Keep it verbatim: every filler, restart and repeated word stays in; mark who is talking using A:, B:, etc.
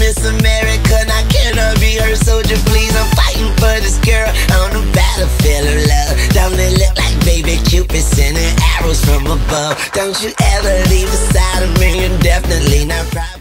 A: Miss America, and I cannot be her soldier, please. I'm fighting for this girl on the battlefield of love. Don't it look like baby Cupid sending arrows from above? Don't you ever leave the side of me, you're definitely not proud.